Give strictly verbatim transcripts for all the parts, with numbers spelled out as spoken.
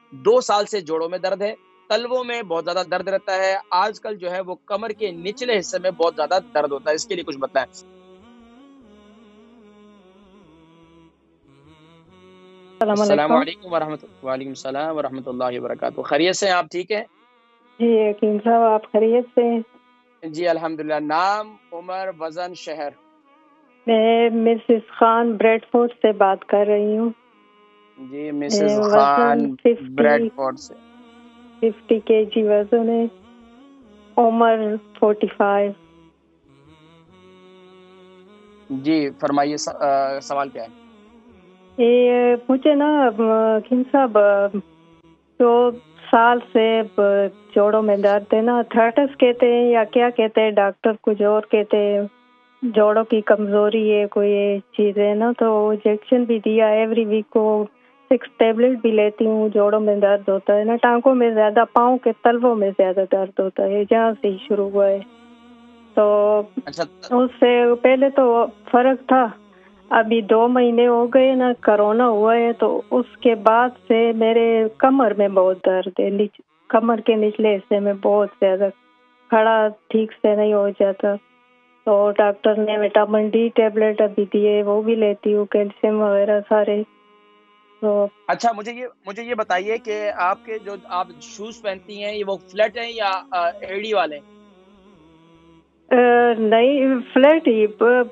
دو سال سے جوڑوں میں درد ہے، تلووں میں بہت زیادہ درد رہتا ہے، آج کل جو ہے وہ کمر کے نچلے حصے میں بہت زیادہ درد ہوتا ہے، اس کے لیے کچھ بتائیں۔ السلام السلام علیکم۔ علیکم ورحمۃ وعلیکم السلام ورحمۃ اللہ وبرکاتہ۔ خیریت سے ہیں آپ؟ ٹھیک ہے جی حکیم صاحب، آپ خیریت سے ہیں؟ جی الحمدللہ۔ نام، عمر، وزن، شہر؟ میں مسز خان بریڈ فورٹ سے بات کر رہی ہوں۔ جی مسز وزن خان ففٹی بریڈ فورٹ سے۔ ففٹی کے جی وزن ہے، عمر فورٹی فائیو۔ جی فرمائیے، سوال کیا ہے؟ یہ مجھے نا حکیم صاحب دو سال سے جوڑوں میں درد ہے نا، تھرٹس کہتے ہیں یا کیا کہتے ہیں، ڈاکٹر کچھ اور کہتے ہیں، جوڑوں کی کمزوری ہے کوئی چیز ہے نا، تو انجیکشن بھی دیا ایوری ویک کو، سکس ٹیبلٹ بھی لیتی ہوں، جوڑوں میں درد ہوتا ہے نا، ٹانگوں میں زیادہ، پاؤں کے تلووں میں زیادہ درد ہوتا ہے، جہاں سے ہی شروع ہوا ہے۔ تو اچھا اس سے پہلے تو فرق تھا، ابھی دو مہینے ہو گئے نا، کرونا ہوا ہے، تو اس کے بعد سے میرے کمر میں بہت درد ہے، کمر کے نچلے حصے میں بہت زیادہ، کھڑا ٹھیک سے نہیں ہو جاتا، تو ڈاکٹر نے وٹامن ڈی ٹیبلٹ ابھی دیے، وہ بھی لیتی ہوں، کیلشیم وغیرہ سارے۔ تو اچھا مجھے یہ مجھے یہ بتائیے کہ آپ کے جو آپ شوز پہنتی ہیں، یہ وہ فلیٹ ہیں یا ایڑی والے ہیں؟ نہیں، فلیٹ ہی،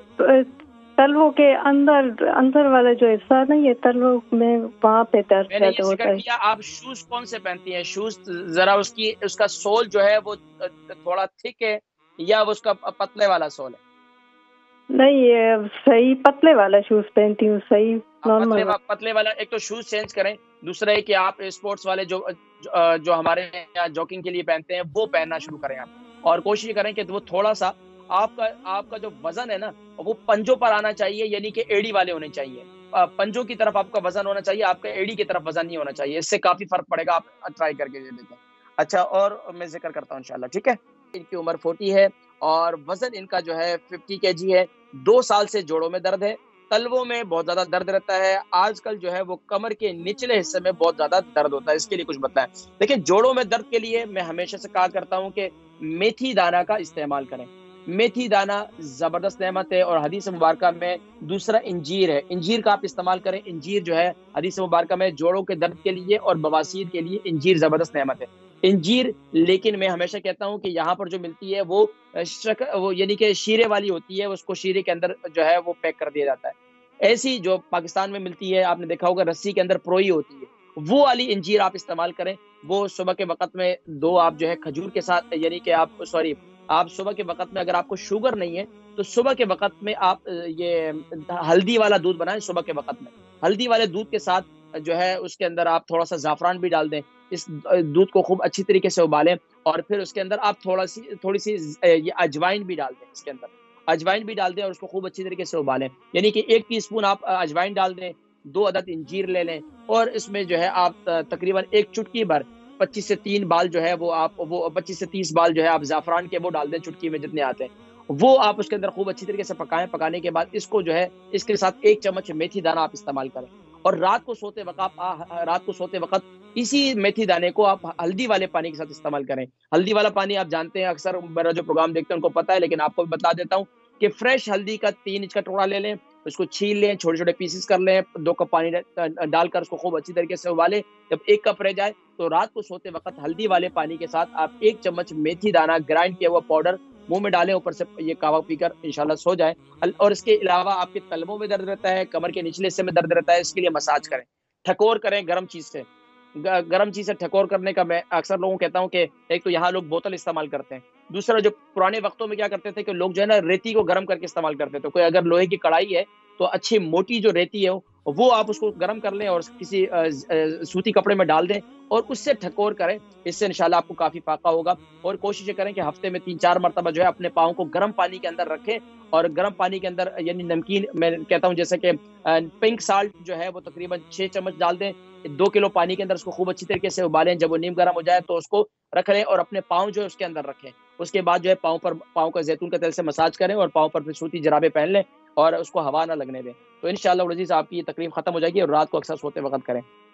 تلووں کے اندر اندر والا جو حصہ نہیں ہے تلووں میں، وہاں پہ درد میں نے زیادہ یہ ذکر ہوتا ہے۔ کیا آپ شوز کون سے پہنتی ہیں؟ شوز ذرا اس کی اس کا سول جو ہے وہ تھوڑا تھک ہے یا وہ اس کا پتلے والا سول ہے؟ نہیں، یہ صحیح پتلے والا شوز پہنتی ہوں، صحیح آپ نارمل پتلے والا۔ پتلے والا، ایک تو شوز چینج کریں، دوسرا ہے کہ آپ اسپورٹس والے جو جو ہمارے یہاں جاکنگ کے لیے پہنتے ہیں وہ پہننا شروع کریں آپ، اور کوشش کریں کہ وہ تھوڑا سا آپ کا آپ کا جو وزن ہے نا وہ پنجوں پر آنا چاہیے، یعنی کہ ایڑی والے ہونے چاہیے، پنجوں کی طرف آپ کا وزن ہونا چاہیے، آپ کا ایڑی کی طرف وزن نہیں ہونا چاہیے، اس سے کافی فرق پڑے گا، آپ ٹرائی کر کے دیکھیں۔ اچھا، اور میں ذکر کرتا ہوں انشاءاللہ، ٹھیک ہے؟ ان کی عمر فورٹی ہے اور وزن ان کا جو ہے ففٹی کے جی ہے، دو سال سے جوڑوں میں درد ہے، تلووں میں بہت زیادہ درد رہتا ہے، آج کل جو ہے وہ کمر کے نچلے حصے میں بہت زیادہ درد ہوتا ہے، اس کے لیے کچھ بتائیں۔ دیکھیں، جوڑوں میں درد کے لیے میں ہمیشہ سے کہا کرتا ہوں کہ میتھی دانہ کا استعمال کریں، میتھی دانہ زبردست نعمت ہے، اور حدیث مبارکہ میں دوسرا انجیر ہے، انجیر کا آپ استعمال کریں، انجیر جو ہے حدیث مبارکہ میں جوڑوں کے درد کے لیے اور بواسیر کے لیے انجیر زبردست نعمت ہے، انجیر۔ لیکن میں ہمیشہ کہتا ہوں کہ یہاں پر جو ملتی ہے وہ شک وہ یعنی کہ شیرے والی ہوتی ہے، اس کو شیرے کے اندر جو ہے وہ پیک کر دیا جاتا ہے، ایسی جو پاکستان میں ملتی ہے آپ نے دیکھا ہوگا رسی کے اندر پروئی ہوتی ہے، وہ والی انجیر آپ استعمال کریں، وہ صبح کے وقت میں دو آپ جو ہے کھجور کے ساتھ، یعنی کہ آپ سوری آپ صبح کے وقت میں اگر آپ کو شوگر نہیں ہے تو صبح کے وقت میں آپ یہ ہلدی والا دودھ بنائیں، صبح کے وقت میں ہلدی والے دودھ کے ساتھ جو ہے اس کے اندر آپ تھوڑا سا زعفران بھی ڈال دیں، اس دودھ کو خوب اچھی طریقے سے ابالیں، اور پھر اس کے اندر آپ تھوڑا سی تھوڑی سی یہ اجوائن بھی ڈال دیں، اس کے اندر اجوائن بھی ڈال دیں اور اس کو خوب اچھی طریقے سے ابالیں، یعنی کہ ایک ٹی سپون آپ اجوائن ڈال دیں، دو عدد انجیر لے لیں، اور اس میں جو ہے آپ تقریباً ایک چٹکی بھر پچیس سے تین بال جو ہے وہ آپ وہ پچیس سے تیس بال جو ہے آپ زعفران کے وہ ڈال دیں، چٹکی میں جتنے آتے ہیں وہ آپ اس کے اندر خوب اچھی طریقے سے پکائیں، پکانے کے بعد اس کو جو ہے اس کے ساتھ ایک چمچ میتھی دانہ آپ استعمال کریں، اور رات کو سوتے وقت رات کو سوتے وقت اسی میتھی دانے کو آپ ہلدی والے پانی کے ساتھ استعمال کریں۔ ہلدی والا پانی آپ جانتے ہیں، اکثر میرا جو پروگرام دیکھتے ہیں ان کو پتا ہے، لیکن آپ کو بھی بتا دیتا ہوں کہ فریش ہلدی کا تین انچ کا ٹکڑا لے لیں، اس کو چھیل لیں، چھوٹے چھوٹے پیسز کر لیں، دو کپ پانی ڈال کر اس کو خوب اچھی طریقے سے ابالیں، جب ایک کپ رہ جائے تو رات کو سوتے وقت ہلدی والے پانی کے ساتھ آپ ایک چمچ میتھی دانہ گرائنڈ کیا ہوا پاؤڈر منہ میں ڈالیں، اوپر سے یہ کہوا پی کر انشاءاللہ سو جائیں۔ اور اس کے علاوہ آپ کے تلووں میں درد رہتا ہے، کمر کے نچلے حصے میں درد رہتا ہے، اس کے لیے مساج کریں، ٹھکور کریں گرم چیز سے، گرم چیز سے ٹھکور کرنے کا میں اکثر لوگوں کو کہتا ہوں کہ ایک تو یہاں لوگ بوتل استعمال کرتے ہیں، دوسرا جو پرانے وقتوں میں کیا کرتے تھے کہ لوگ جو ہے نا ریتی کو گرم کر کے استعمال کرتے تھے، کوئی اگر لوہے کی کڑھائی ہے تو اچھی موٹی جو ریتی ہے وہ آپ اس کو گرم کر لیں اور کسی سوتی کپڑے میں ڈال دیں اور اس سے ٹھکور کریں، اس سے انشاءاللہ آپ کو کافی فائدہ ہوگا، اور کوشش کریں کہ ہفتے میں تین چار مرتبہ جو ہے اپنے پاؤں کو گرم پانی کے اندر رکھیں، اور گرم پانی کے اندر یعنی نمکین میں کہتا ہوں جیسے کہ پنک سالٹ جو ہے وہ تقریباً چھ چمچ ڈال دیں دو کلو پانی کے اندر، اس کو خوب اچھی طریقے سے ابالیں، جب وہ نیم گرم ہو جائے تو اس کو رکھ لیں اور اپنے پاؤں جو ہے اس کے اندر رکھیں، اس کے بعد جو ہے پاؤں پر پاؤں کا زیتون کا تیل سے مساج کریں اور پاؤں پر پھر سوتی جرابیں پہن لیں اور اس کو ہوا نہ لگنے دیں، تو انشاءاللہ العزیز آپ کی یہ تکلیف ختم ہو جائے گی، اور رات کو اکثر سوتے وقت کریں۔